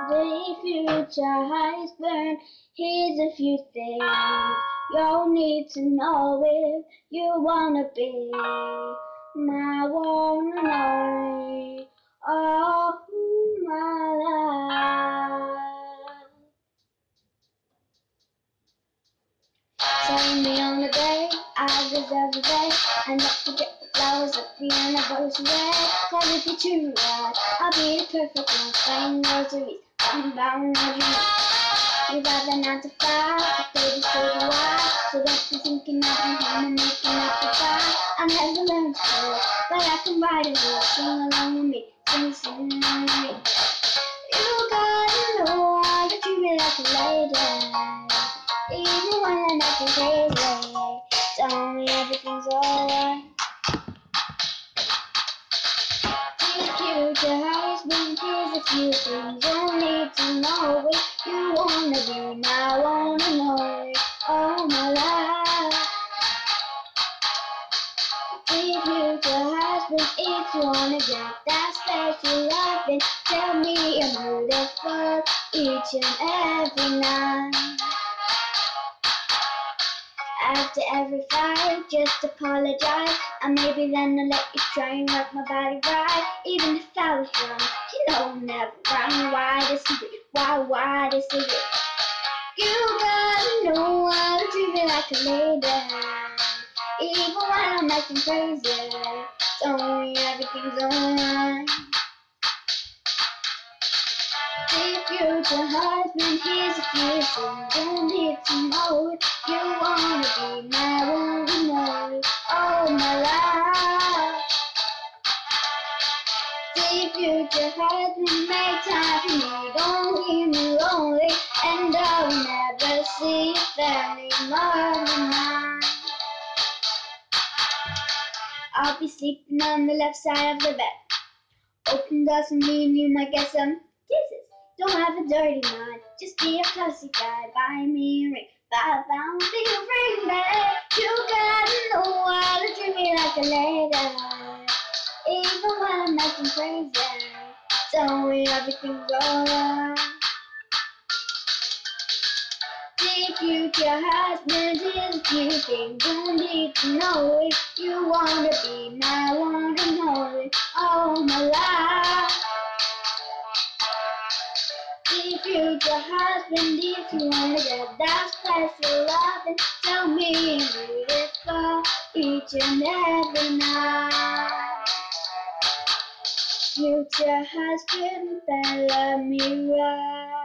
The future husband, here's a few things you'll need to know if you wanna be my one and only, all my life. Tell me on the day I deserve the day, and don't forget the flowers at the anniversary. Cause if you treat me right, I'll be the perfect one. Playing rosaries, I'm bound what you need. You got the 9 to 5, baby, so do I. So don't be thinking I've been home and making up the fight. I never learned to play, but I can write it all. Sing along with me, sing along with me. You gotta know how to treat me like a lady, even when I'm acting crazy. Tell me everything's alright. Future husband, here's a few things you need to know if you wanna be my one and only, all my life. Future husband, if you wanna get that special loving, tell me I'm beautiful each and every night. After every fight, just apologize, and maybe then I'll let you try and work my body right. Even if I was wrong, you know I'm never wrong. Why this secret? Why this secret? You gotta know how to treat me like a lady, even when I'm acting crazy. Tell me everything's alright. Future husband, here's a few things you need to know if you wanna be my one and only, all my life. Future husband, make time for me, don't leave me lonely, and I'll never see your family more than mine. I'll be sleeping on the left side of the bed. Open doesn't mean you might get some kisses. Don't have a dirty mind, just be a classy guy. Buy me a ring, $5 for your ring, babe. You gotta know how to treat me like a lady, even when I'm acting crazy. Tell me everything's alright. The future husband, here's a few things you need to know if you wanna be my one and only, all my life. The future husband, if you wanna get that special loving, tell me I'm beautiful each and every night. Future husband, better love me right.